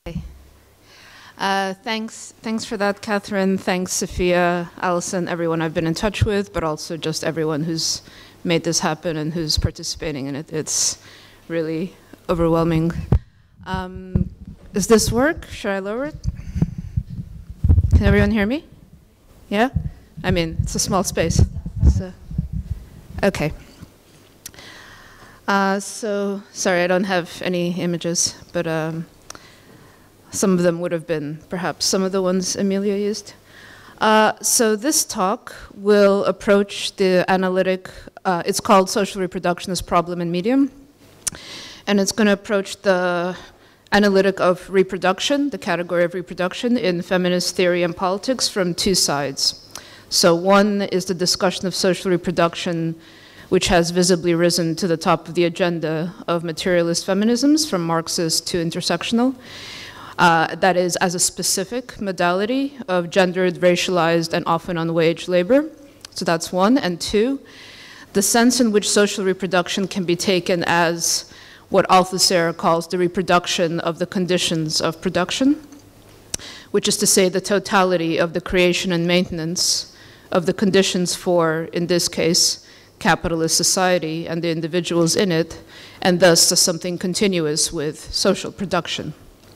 Thanks for that, Catherine. Thanks, Sophia, Allison, everyone I've been in touch with, but also just everyone who's made this happen and who's participating in it. It's really overwhelming. Does this work? Should I lower it? Can everyone hear me? Yeah? I mean, it's a small space. So, okay. So, sorry, I don't have any images, but some of them would have been perhaps some of the ones Amelia used. So this talk will approach the analytic, it's called Social Reproductionist Problem and Medium, and it's going to approach the analytic of reproduction, the category of reproduction in feminist theory and politics from two sides. So one is the discussion of social reproduction, which has visibly risen to the top of the agenda of materialist feminisms, from Marxist to intersectional. That is as a specific modality of gendered, racialized, and often unwaged labor. So that's one. And two, the sense in which social reproduction can be taken as what Althusser calls the reproduction of the conditions of production, which is to say the totality of the creation and maintenance of the conditions for, in this case, capitalist society and the individuals in it, and thus as something continuous with social production.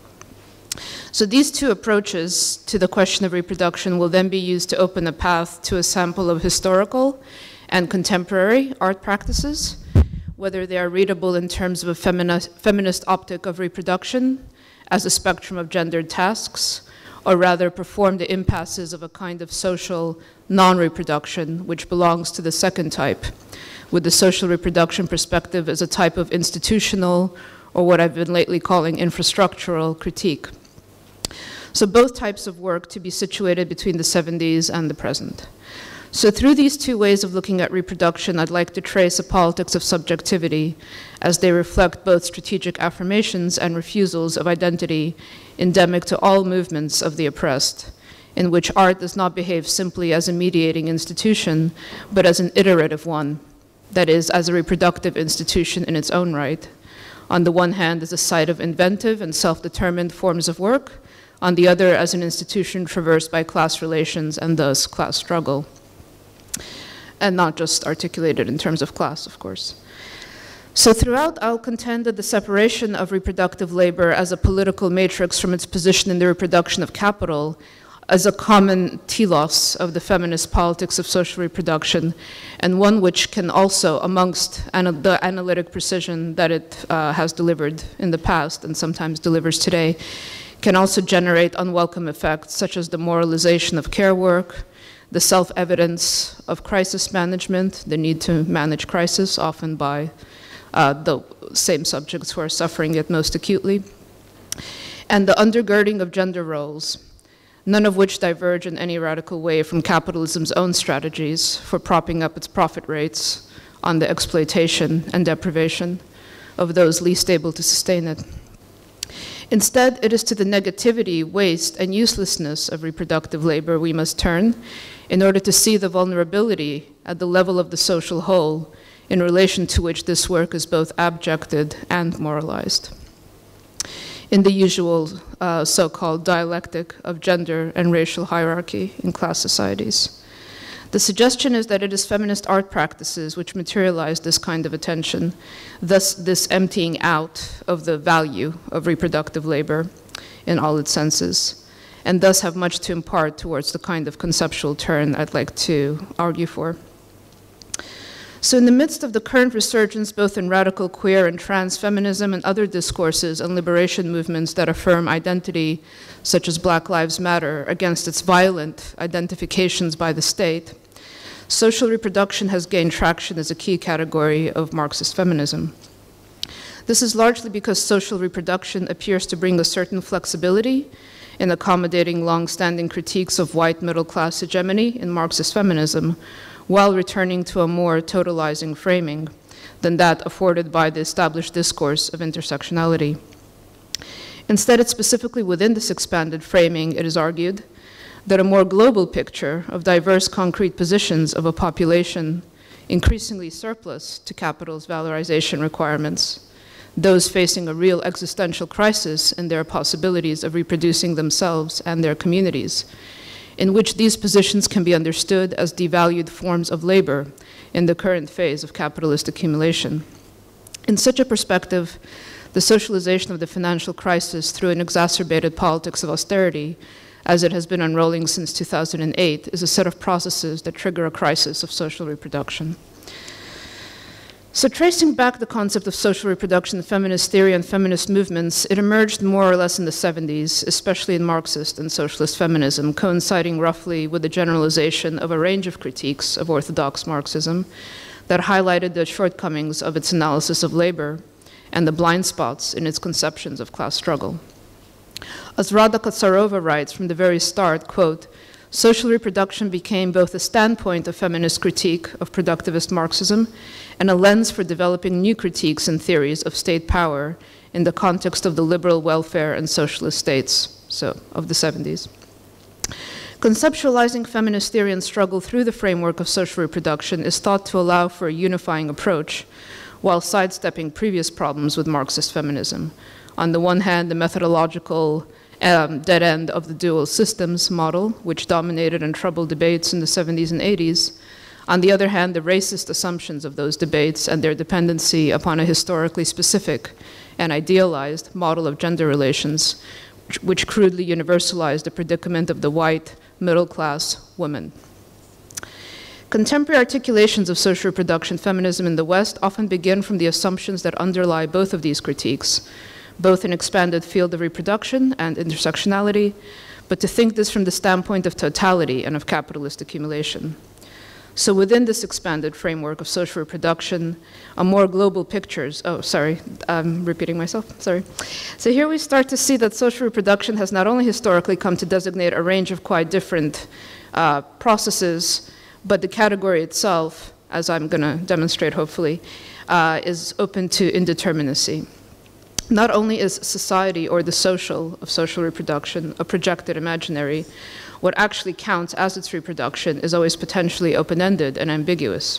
So these two approaches to the question of reproduction will then be used to open a path to a sample of historical and contemporary art practices, whether they are readable in terms of a feminist optic of reproduction as a spectrum of gendered tasks, or rather perform the impasses of a kind of social non-reproduction, which belongs to the second type, with the social reproduction perspective as a type of institutional, or what I've been lately calling infrastructural critique. So both types of work to be situated between the 70s and the present. So through these two ways of looking at reproduction, I'd like to trace a politics of subjectivity as they reflect both strategic affirmations and refusals of identity endemic to all movements of the oppressed, in which art does not behave simply as a mediating institution, but as an iterative one, that is, as a reproductive institution in its own right. On the one hand, as a site of inventive and self-determined forms of work, on the other, as an institution traversed by class relations and thus class struggle. And not just articulated in terms of class, of course. So throughout, I'll contend that the separation of reproductive labor as a political matrix from its position in the reproduction of capital as a common telos of the feminist politics of social reproduction, and one which can also, amongst the analytic precision that it has delivered in the past and sometimes delivers today, can also generate unwelcome effects such as the moralization of care work, the self-evidence of crisis management, the need to manage crisis, often by the same subjects who are suffering it most acutely, and the undergirding of gender roles, none of which diverge in any radical way from capitalism's own strategies for propping up its profit rates on the exploitation and deprivation of those least able to sustain it. Instead, it is to the negativity, waste, and uselessness of reproductive labor we must turn in order to see the vulnerability at the level of the social whole in relation to which this work is both abjected and moralized, in the usual so-called dialectic of gender and racial hierarchy in class societies. The suggestion is that it is feminist art practices which materialize this kind of attention, thus this emptying out of the value of reproductive labor in all its senses, and thus have much to impart towards the kind of conceptual turn I'd like to argue for. So in the midst of the current resurgence both in radical queer and trans feminism and other discourses and liberation movements that affirm identity, such as Black Lives Matter, against its violent identifications by the state, social reproduction has gained traction as a key category of Marxist feminism. This is largely because social reproduction appears to bring a certain flexibility in accommodating long-standing critiques of white middle-class hegemony in Marxist feminism, while returning to a more totalizing framing than that afforded by the established discourse of intersectionality. Instead, it's specifically within this expanded framing, it is argued, that a more global picture of diverse concrete positions of a population increasingly surplus to capital's valorization requirements, those facing a real existential crisis in their possibilities of reproducing themselves and their communities, in which these positions can be understood as devalued forms of labor in the current phase of capitalist accumulation. In such a perspective, the socialization of the financial crisis through an exacerbated politics of austerity, as it has been unrolling since 2008, is a set of processes that trigger a crisis of social reproduction. So tracing back the concept of social reproduction in feminist theory and feminist movements, it emerged more or less in the 70s, especially in Marxist and socialist feminism, coinciding roughly with the generalization of a range of critiques of orthodox Marxism that highlighted the shortcomings of its analysis of labor and the blind spots in its conceptions of class struggle. As Rada Kotsarova writes from the very start, quote, social reproduction became both a standpoint of feminist critique of productivist Marxism and a lens for developing new critiques and theories of state power in the context of the liberal welfare and socialist states, so of the 70s. Conceptualizing feminist theory and struggle through the framework of social reproduction is thought to allow for a unifying approach while sidestepping previous problems with Marxist feminism. On the one hand, the methodological dead end of the dual systems model, which dominated and troubled debates in the 70s and 80s. On the other hand, the racist assumptions of those debates and their dependency upon a historically specific and idealized model of gender relations, which crudely universalized the predicament of the white, middle-class woman. Contemporary articulations of social reproduction feminism in the West often begin from the assumptions that underlie both of these critiques, both an expanded field of reproduction and intersectionality, but to think this from the standpoint of totality and of capitalist accumulation. So within this expanded framework of social reproduction, a more global pictures, oh, sorry, I'm repeating myself, sorry. So here we start to see that social reproduction has not only historically come to designate a range of quite different processes, but the category itself, as I'm gonna demonstrate hopefully, is open to indeterminacy. Not only is society or the social of social reproduction a projected imaginary, what actually counts as its reproduction is always potentially open-ended and ambiguous.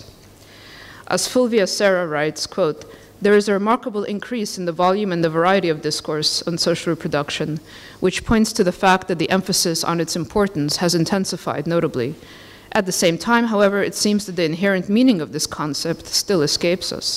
As Fulvia Serra writes, quote, there is a remarkable increase in the volume and the variety of discourse on social reproduction, which points to the fact that the emphasis on its importance has intensified notably. At the same time, however, it seems that the inherent meaning of this concept still escapes us.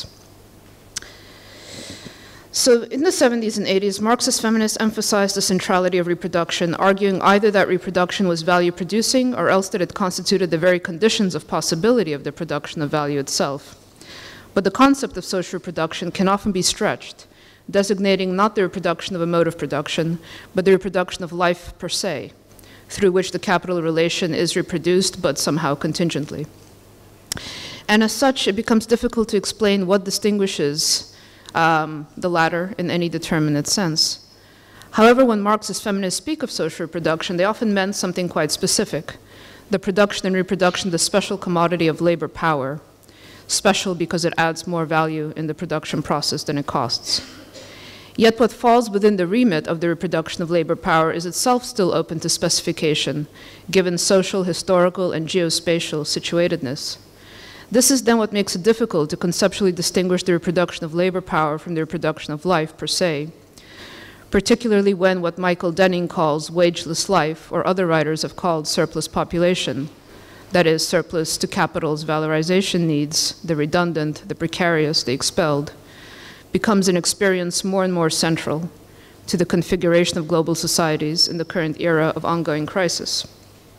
So in the 70s and 80s, Marxist feminists emphasized the centrality of reproduction, arguing either that reproduction was value-producing or else that it constituted the very conditions of possibility of the production of value itself. But the concept of social reproduction can often be stretched, designating not the reproduction of a mode of production, but the reproduction of life per se, through which the capital relation is reproduced, but somehow contingently. And as such, it becomes difficult to explain what distinguishes the latter in any determinate sense. However, when Marxist feminists speak of social reproduction, they often meant something quite specific, the production and reproduction of the special commodity of labor power, special because it adds more value in the production process than it costs. Yet what falls within the remit of the reproduction of labor power is itself still open to specification, given social, historical, and geospatial situatedness. This is then what makes it difficult to conceptually distinguish the reproduction of labor power from the reproduction of life per se, particularly when what Michael Denning calls wageless life, or other writers have called surplus population, that is, surplus to capital's valorization needs, the redundant, the precarious, the expelled, becomes an experience more and more central to the configuration of global societies in the current era of ongoing crisis.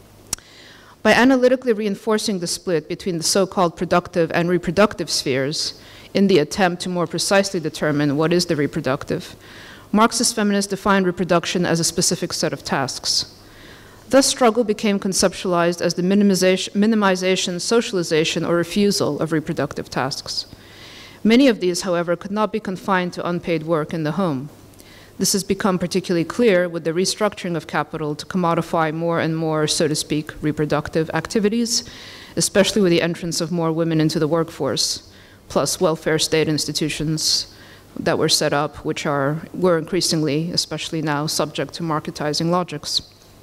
By analytically reinforcing the split between the so-called productive and reproductive spheres in the attempt to more precisely determine what is the reproductive, Marxist feminists defined reproduction as a specific set of tasks. Thus, struggle became conceptualized as the minimization, socialization, or refusal of reproductive tasks. Many of these, however, could not be confined to unpaid work in the home. This has become particularly clear with the restructuring of capital to commodify more and more, so to speak, reproductive activities, especially with the entrance of more women into the workforce, plus welfare state institutions that were set up, which were increasingly, especially now, subject to marketizing logics.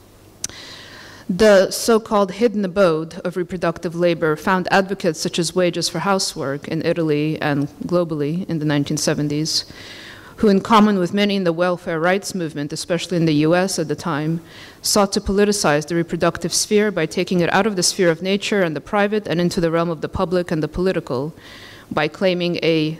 The so-called hidden abode of reproductive labor found advocates such as wages for housework in Italy and globally in the 1970s, who, in common with many in the welfare rights movement, especially in the US at the time, sought to politicize the reproductive sphere by taking it out of the sphere of nature and the private and into the realm of the public and the political by claiming a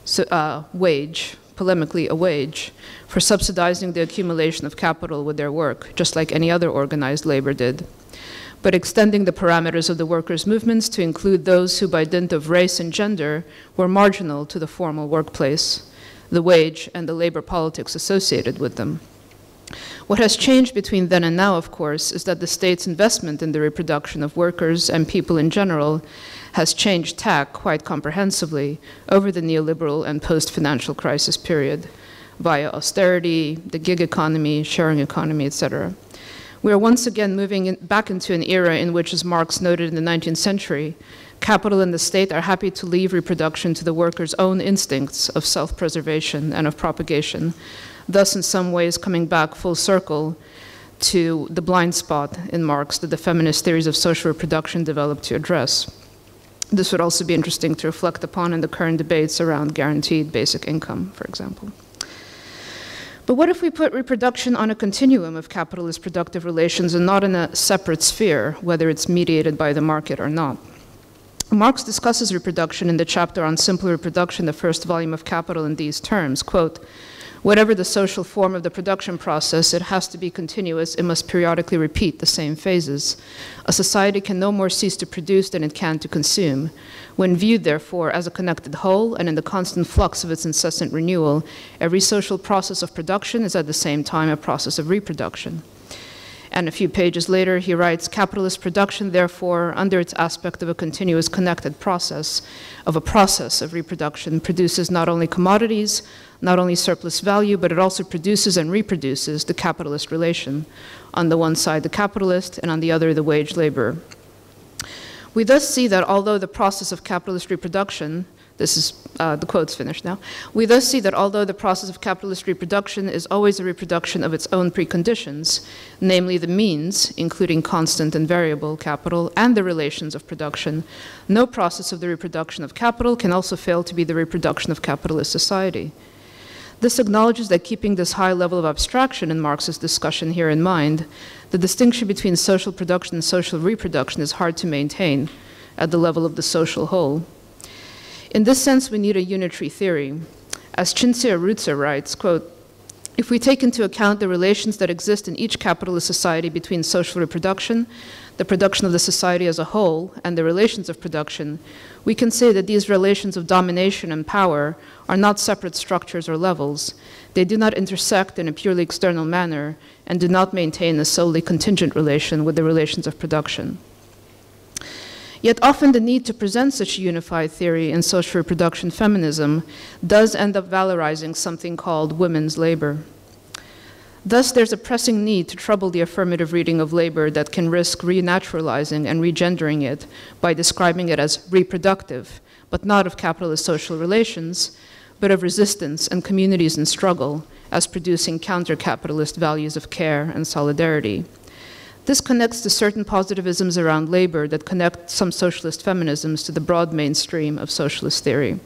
wage, polemically a wage, for subsidizing the accumulation of capital with their work, just like any other organized labor did, but extending the parameters of the workers' movements to include those who, by dint of race and gender, were marginal to the formal workplace, the wage, and the labor politics associated with them. What has changed between then and now, of course, is that the state's investment in the reproduction of workers and people in general has changed tack quite comprehensively over the neoliberal and post-financial crisis period via austerity, the gig economy, sharing economy, etc. We are once again moving back into an era in which, as Marx noted in the 19th century, capital and the state are happy to leave reproduction to the workers' own instincts of self-preservation and of propagation, thus in some ways coming back full circle to the blind spot in Marx that the feminist theories of social reproduction developed to address. This would also be interesting to reflect upon in the current debates around guaranteed basic income, for example. But what if we put reproduction on a continuum of capitalist productive relations and not in a separate sphere, whether it's mediated by the market or not? Marx discusses reproduction in the chapter on simple reproduction, the first volume of Capital, in these terms, quote, "Whatever the social form of the production process, it has to be continuous, it must periodically repeat the same phases. A society can no more cease to produce than it can to consume. When viewed, therefore, as a connected whole and in the constant flux of its incessant renewal, every social process of production is at the same time a process of reproduction." And a few pages later, he writes, "Capitalist production, therefore, under its aspect of a continuous connected process, of reproduction, produces not only commodities, not only surplus value, but it also produces and reproduces the capitalist relation. On the one side, the capitalist, and on the other, the wage laborer. We thus see that although the process of capitalist reproduction," this is, the quote's finished now. "We thus see that although the process of capitalist reproduction is always a reproduction of its own preconditions, namely the means, including constant and variable capital, and the relations of production, no process of the reproduction of capital can also fail to be the reproduction of capitalist society. This acknowledges that, keeping this high level of abstraction in Marx's discussion here in mind, the distinction between social production and social reproduction is hard to maintain at the level of the social whole. In this sense, we need a unitary theory. As Cinzia Arruzza writes, quote, "If we take into account the relations that exist in each capitalist society between social reproduction, the production of the society as a whole, and the relations of production, we can say that these relations of domination and power are not separate structures or levels. They do not intersect in a purely external manner and do not maintain a solely contingent relation with the relations of production. Yet often the need to present such a unified theory in social reproduction feminism does end up valorizing something called women's labor. Thus, there's a pressing need to trouble the affirmative reading of labor that can risk renaturalizing and regendering it by describing it as reproductive, but not of capitalist social relations, but of resistance and communities in struggle as producing counter-capitalist values of care and solidarity. This connects to certain positivisms around labor that connect some socialist feminisms to the broad mainstream of socialist theory.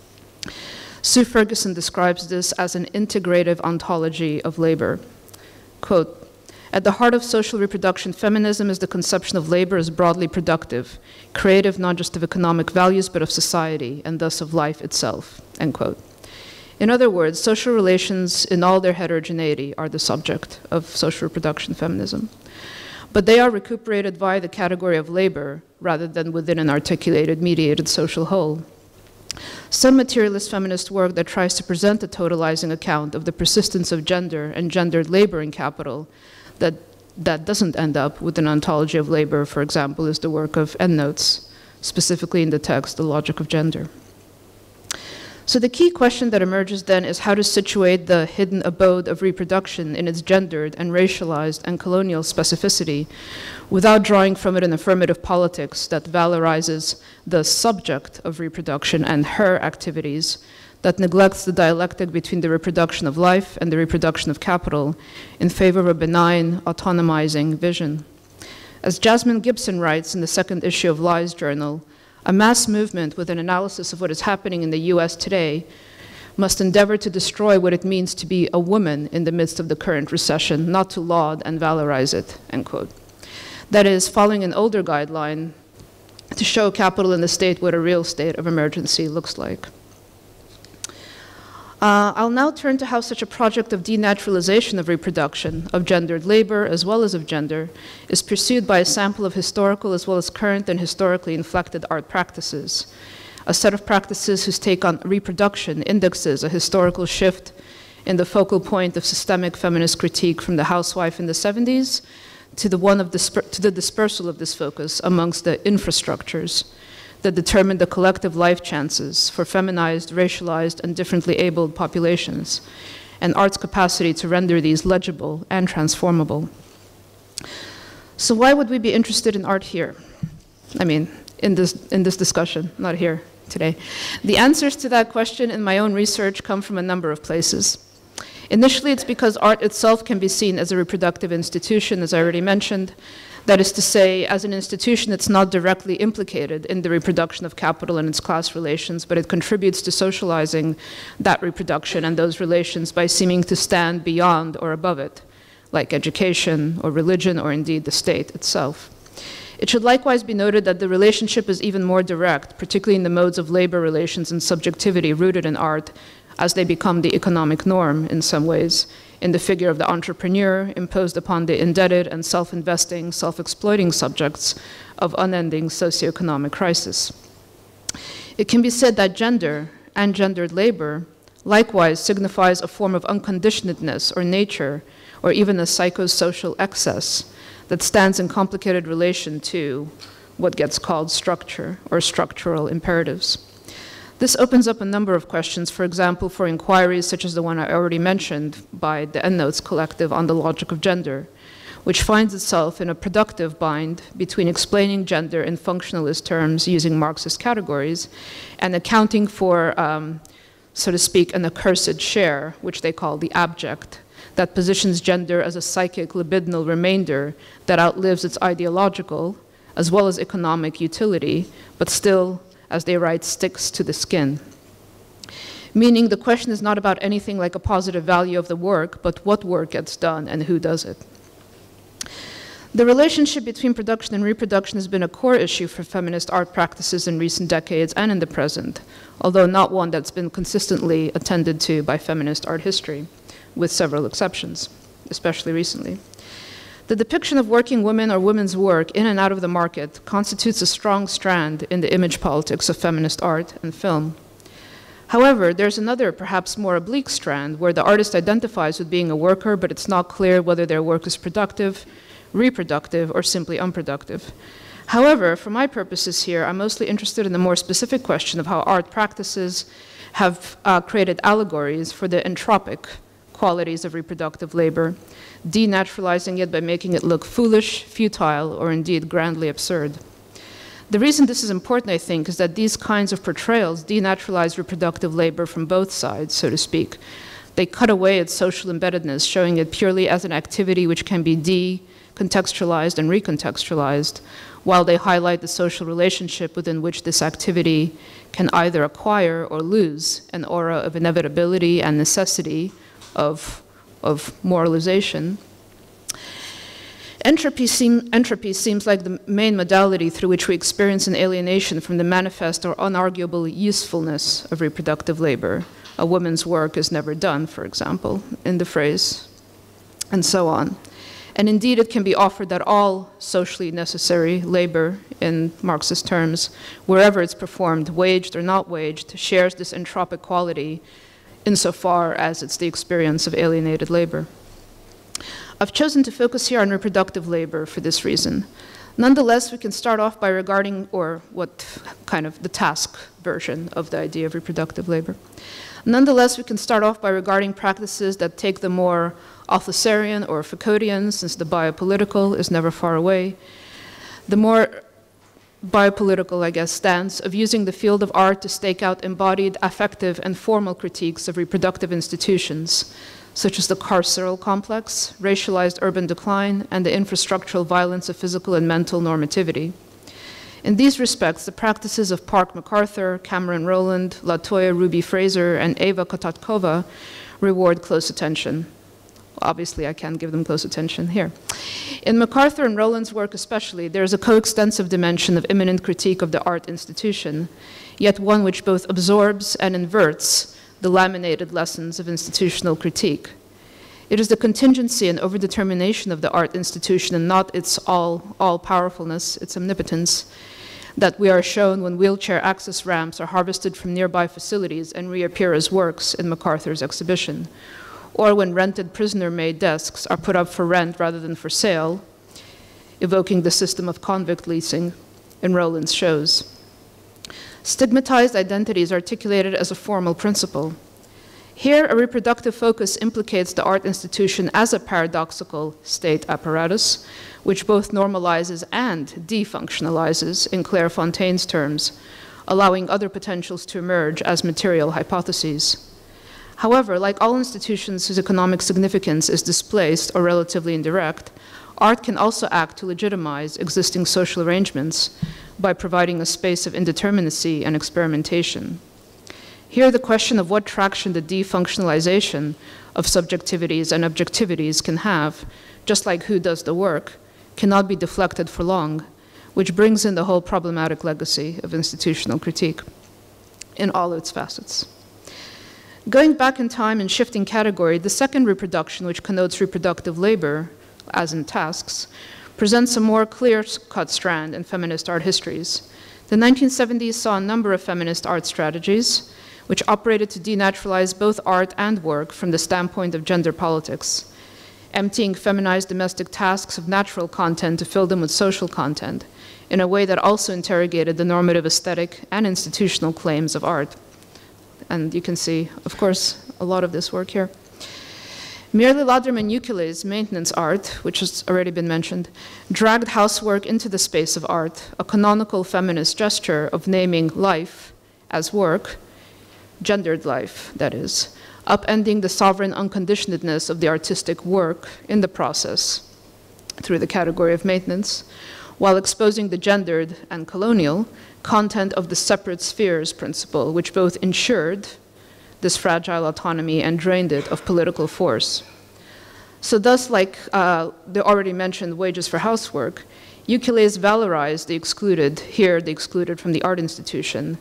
Sue Ferguson describes this as an integrative ontology of labor. Quote, "At the heart of social reproduction feminism is the conception of labor as broadly productive, creative not just of economic values but of society, and thus of life itself," end quote. In other words, social relations in all their heterogeneity are the subject of social reproduction feminism. But they are recuperated via the category of labor rather than within an articulated, mediated social whole. Some materialist feminist work that tries to present a totalizing account of the persistence of gender and gendered labor in capital that doesn't end up with an ontology of labor, for example, is the work of Endnotes, specifically in the text, The Logic of Gender. So the key question that emerges then is how to situate the hidden abode of reproduction in its gendered and racialized and colonial specificity without drawing from it an affirmative politics that valorizes the subject of reproduction and her activities, that neglects the dialectic between the reproduction of life and the reproduction of capital in favor of a benign, autonomizing vision. As Jasmine Gibson writes in the second issue of Lies Journal, a mass movement with an analysis of what is happening in the US today must endeavor to destroy what it means to be a woman in the midst of the current recession, not to laud and valorize it, end quote. That is, following an older guideline to show capital and the state what a real state of emergency looks like. I'll now turn to how such a project of denaturalization of reproduction, of gendered labor as well as of gender, is pursued by a sample of historical as well as current and historically inflected art practices. A set of practices whose take on reproduction indexes a historical shift in the focal point of systemic feminist critique from the housewife in the 70s to the dispersal of this focus amongst the infrastructures that determine the collective life chances for feminized, racialized, and differently abled populations, and art's capacity to render these legible and transformable. So why would we be interested in art here? I mean, in this discussion, not here today. The answers to that question in my own research come from a number of places. Initially, it's because art itself can be seen as a reproductive institution, as I already mentioned. That is to say, as an institution, it's not directly implicated in the reproduction of capital and its class relations, but it contributes to socializing that reproduction and those relations by seeming to stand beyond or above it, like education or religion or indeed the state itself. It should likewise be noted that the relationship is even more direct, particularly in the modes of labor relations and subjectivity rooted in art, as they become the economic norm in some ways, in the figure of the entrepreneur imposed upon the indebted and self-investing, self-exploiting subjects of unending socioeconomic crisis. It can be said that gender and gendered labor likewise signifies a form of unconditionedness or nature, or even a psychosocial excess that stands in complicated relation to what gets called structure or structural imperatives. This opens up a number of questions, for example, for inquiries such as the one I already mentioned by the EndNotes Collective on the logic of gender, which finds itself in a productive bind between explaining gender in functionalist terms using Marxist categories and accounting for, so to speak, an accursed share, which they call the abject, that positions gender as a psychic libidinal remainder that outlives its ideological as well as economic utility, but still, as they write, sticks to the skin. Meaning the question is not about anything like a positive value of the work, but what work gets done and who does it. The relationship between production and reproduction has been a core issue for feminist art practices in recent decades and in the present, although not one that's been consistently attended to by feminist art history, with several exceptions, especially recently. The depiction of working women or women's work in and out of the market constitutes a strong strand in the image politics of feminist art and film. However, there's another, perhaps more oblique strand where the artist identifies with being a worker, but it's not clear whether their work is productive, reproductive, or simply unproductive. However, for my purposes here, I'm mostly interested in the more specific question of how art practices have created allegories for the entropic qualities of reproductive labor, denaturalizing it by making it look foolish, futile, or indeed grandly absurd. The reason this is important, I think, is that these kinds of portrayals denaturalize reproductive labor from both sides, so to speak. They cut away its social embeddedness, showing it purely as an activity which can be decontextualized and recontextualized, while they highlight the social relationship within which this activity can either acquire or lose an aura of inevitability and necessity, of moralization. Entropy seems like the main modality through which we experience an alienation from the manifest or unarguable usefulness of reproductive labor. A woman's work is never done, for example, in the phrase, and so on. And indeed, it can be offered that all socially necessary labor, in Marxist terms, wherever it's performed, waged or not waged, shares this entropic quality insofar as it's the experience of alienated labor. I've chosen to focus here on reproductive labor for this reason. Nonetheless, we can start off by regarding, or what kind of the task version of the idea of reproductive labor. Nonetheless, we can start off by regarding practices that take the more Althusserian or Foucauldian, since the biopolitical is never far away, the more biopolitical, I guess, stance of using the field of art to stake out embodied, affective, and formal critiques of reproductive institutions, such as the carceral complex, racialized urban decline, and the infrastructural violence of physical and mental normativity. In these respects, the practices of Park MacArthur, Cameron Rowland, Latoya Ruby Fraser, and Eva Kotatkova reward close attention. Obviously, I can't give them close attention here. In MacArthur and Rowland's work especially, there is a coextensive dimension of immanent critique of the art institution, yet one which both absorbs and inverts the laminated lessons of institutional critique. It is the contingency and overdetermination of the art institution and not its all-powerfulness, its omnipotence, that we are shown when wheelchair access ramps are harvested from nearby facilities and reappear as works in MacArthur's exhibition, or when rented prisoner-made desks are put up for rent rather than for sale, evoking the system of convict leasing in Rowland's shows. Stigmatized identity is articulated as a formal principle. Here, a reproductive focus implicates the art institution as a paradoxical state apparatus, which both normalizes and defunctionalizes, in Claire Fontaine's terms, allowing other potentials to emerge as material hypotheses. However, like all institutions whose economic significance is displaced or relatively indirect, art can also act to legitimize existing social arrangements by providing a space of indeterminacy and experimentation. Here, the question of what traction the defunctionalization of subjectivities and objectivities can have, just like who does the work, cannot be deflected for long, which brings in the whole problematic legacy of institutional critique in all its facets. Going back in time and shifting category, the second reproduction, which connotes reproductive labor, as in tasks, presents a more clear-cut strand in feminist art histories. The 1970s saw a number of feminist art strategies, which operated to denaturalize both art and work from the standpoint of gender politics, emptying feminized domestic tasks of natural content to fill them with social content, in a way that also interrogated the normative aesthetic and institutional claims of art. And you can see, of course, a lot of this work here. Mirli Laderman Ukeles' maintenance art, which has already been mentioned, dragged housework into the space of art, a canonical feminist gesture of naming life as work, gendered life, that is, upending the sovereign unconditionedness of the artistic work in the process through the category of maintenance, while exposing the gendered and colonial content of the separate spheres principle, which both ensured this fragile autonomy and drained it of political force. So thus, like the already mentioned wages for housework, Ukeles valorized the excluded, here the excluded from the art institution.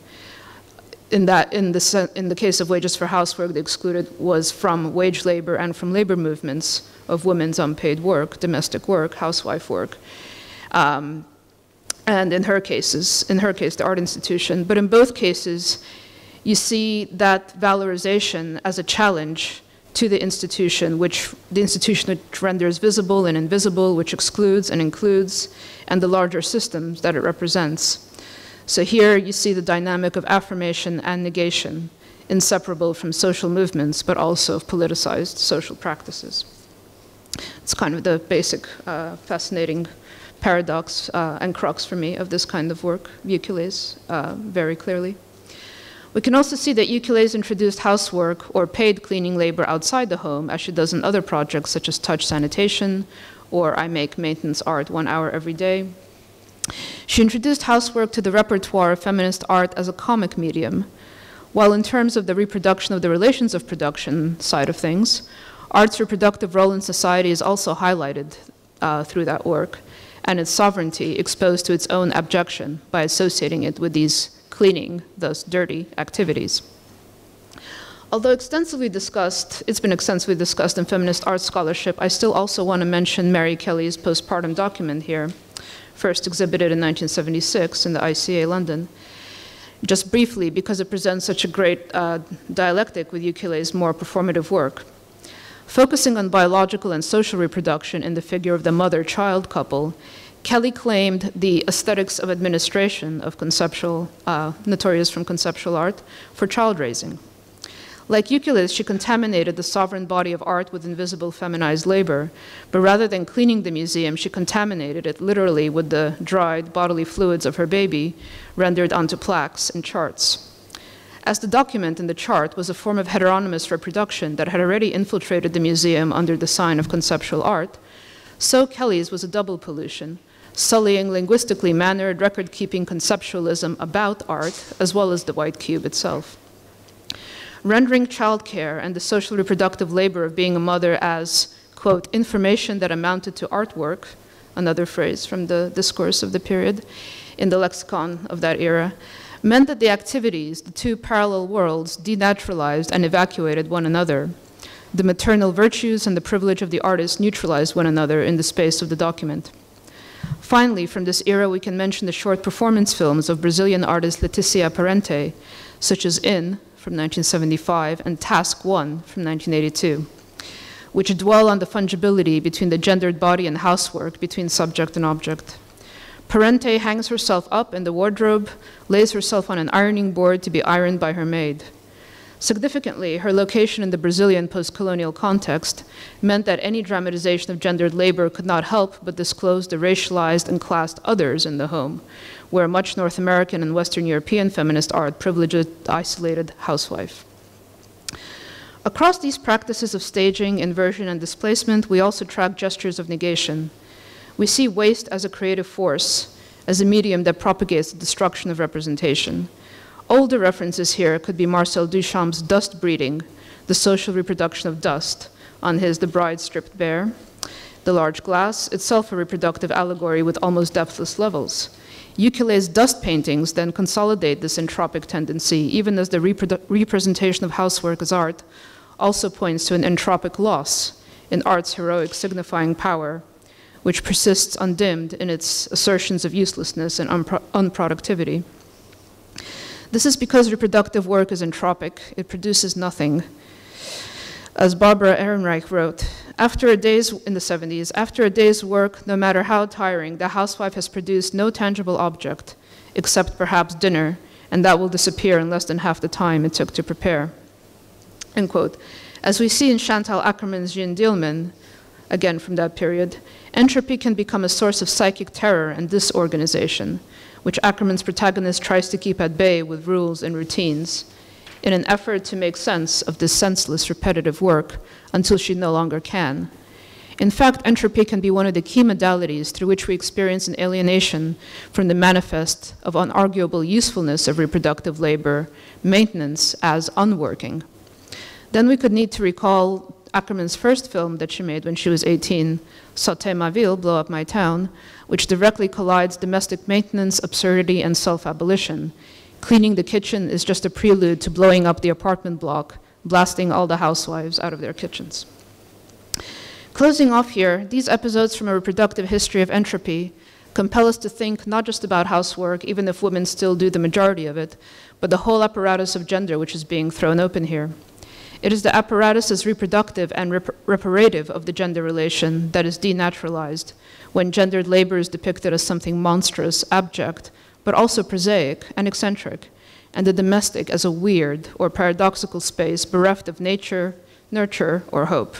In the case of wages for housework, the excluded was from wage labor and from labor movements of women's unpaid work, domestic work, housewife work. And in her case, the art institution. But in both cases, you see that valorization as a challenge to the institution which renders visible and invisible, which excludes and includes, and the larger systems that it represents. So here you see the dynamic of affirmation and negation, inseparable from social movements, but also of politicized social practices. It's kind of the basic fascinating paradox and crux for me of this kind of work, Ukeles, very clearly. We can also see that Ukeles introduced housework or paid cleaning labor outside the home, as she does in other projects such as Touch Sanitation or I Make Maintenance Art 1 hour every day. She introduced housework to the repertoire of feminist art as a comic medium, while in terms of the reproduction of the relations of production side of things, art's reproductive role in society is also highlighted through that work, and its sovereignty exposed to its own abjection by associating it with these cleaning, thus dirty, activities. Although extensively discussed, it's been extensively discussed in feminist art scholarship, I still also want to mention Mary Kelly's postpartum document here, first exhibited in 1976 in the ICA London, just briefly because it presents such a great dialectic with Ukeles' more performative work. Focusing on biological and social reproduction in the figure of the mother-child couple, Kelly claimed the aesthetics of administration of conceptual, notorious from conceptual art, for child raising. Like Ukeles, she contaminated the sovereign body of art with invisible feminized labor, but rather than cleaning the museum, she contaminated it literally with the dried bodily fluids of her baby, rendered onto plaques and charts. As the document in the chart was a form of heteronymous reproduction that had already infiltrated the museum under the sign of conceptual art, so Kelly's was a double pollution, sullying linguistically mannered record-keeping conceptualism about art, as well as the white cube itself. Rendering childcare and the social reproductive labor of being a mother as, quote, information that amounted to artwork, another phrase from the discourse of the period, in the lexicon of that era, meant that the activities, the two parallel worlds, denaturalized and evacuated one another. The maternal virtues and the privilege of the artist neutralized one another in the space of the document. Finally, from this era, we can mention the short performance films of Brazilian artist Leticia Parente, such as In, from 1975, and Task One, from 1982, which dwell on the fungibility between the gendered body and housework, between subject and object. Parente hangs herself up in the wardrobe, lays herself on an ironing board to be ironed by her maid. Significantly, her location in the Brazilian post-colonial context meant that any dramatization of gendered labor could not help but disclose the racialized and classed others in the home, where much North American and Western European feminist art privileged the isolated housewife. Across these practices of staging, inversion, and displacement, we also track gestures of negation. We see waste as a creative force, as a medium that propagates the destruction of representation. Older references here could be Marcel Duchamp's Dust Breeding, the social reproduction of dust, on his The Bride Stripped Bare. The Large Glass, itself a reproductive allegory with almost depthless levels. Ukule's dust paintings then consolidate this entropic tendency, even as the representation of housework as art also points to an entropic loss in art's heroic signifying power, which persists undimmed in its assertions of uselessness and unproductivity. This is because reproductive work is entropic. It produces nothing. As Barbara Ehrenreich wrote, in the 70s, after a day's work, no matter how tiring, the housewife has produced no tangible object, except perhaps dinner, and that will disappear in less than half the time it took to prepare. End quote. As we see in Chantal Akerman's Jeanne Dielman, again from that period, entropy can become a source of psychic terror and disorganization, which Akerman's protagonist tries to keep at bay with rules and routines, in an effort to make sense of this senseless, repetitive work until she no longer can. In fact, entropy can be one of the key modalities through which we experience an alienation from the manifest of unarguable usefulness of reproductive labor, maintenance as unworking. Then we could need to recall Akerman's first film that she made when she was 18, Sauté ma ville, Blow Up My Town, which directly collides domestic maintenance, absurdity, and self-abolition. Cleaning the kitchen is just a prelude to blowing up the apartment block, blasting all the housewives out of their kitchens. Closing off here, these episodes from a reproductive history of entropy compel us to think not just about housework, even if women still do the majority of it, but the whole apparatus of gender which is being thrown open here. It is the apparatus as reproductive and reparative of the gender relation that is denaturalized when gendered labor is depicted as something monstrous, abject, but also prosaic and eccentric, and the domestic as a weird or paradoxical space bereft of nature, nurture, or hope.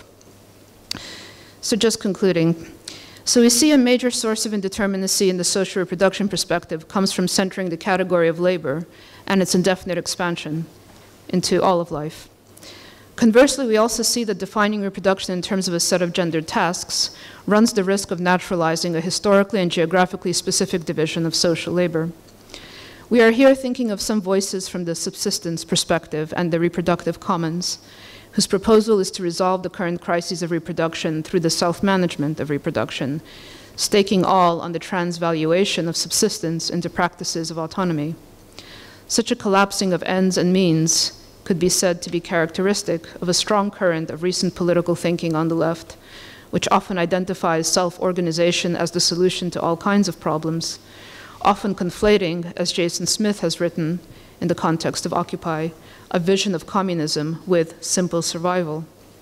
So just concluding. So we see a major source of indeterminacy in the social reproduction perspective comes from centering the category of labor and its indefinite expansion into all of life. Conversely, we also see that defining reproduction in terms of a set of gendered tasks runs the risk of naturalizing a historically and geographically specific division of social labor. We are here thinking of some voices from the subsistence perspective and the reproductive commons, whose proposal is to resolve the current crises of reproduction through the self-management of reproduction, staking all on the transvaluation of subsistence into practices of autonomy. Such a collapsing of ends and means could be said to be characteristic of a strong current of recent political thinking on the left, which often identifies self-organization as the solution to all kinds of problems, often conflating, as Jason Smith has written in the context of Occupy, a vision of communism with simple survival.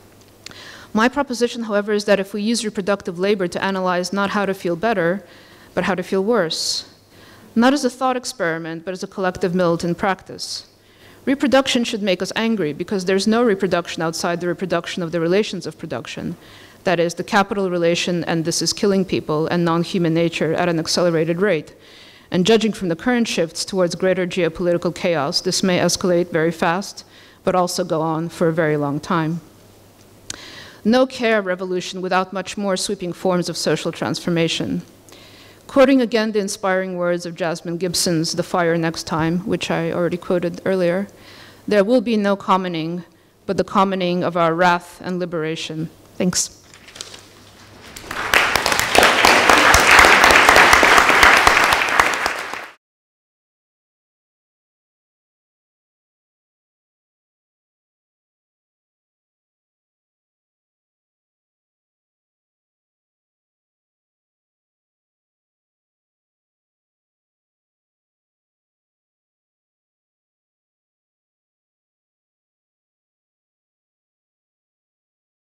My proposition, however, is that if we use reproductive labor to analyze not how to feel better, but how to feel worse, not as a thought experiment, but as a collective militant practice. Reproduction should make us angry because there's no reproduction outside the reproduction of the relations of production. That is, the capital relation, and this is killing people, and non-human nature at an accelerated rate. And judging from the current shifts towards greater geopolitical chaos, this may escalate very fast, but also go on for a very long time. No care revolution without much more sweeping forms of social transformation. Quoting again the inspiring words of Jasmine Gibson's The Fire Next Time, which I already quoted earlier, there will be no commoning, but the commoning of our wrath and liberation. Thanks.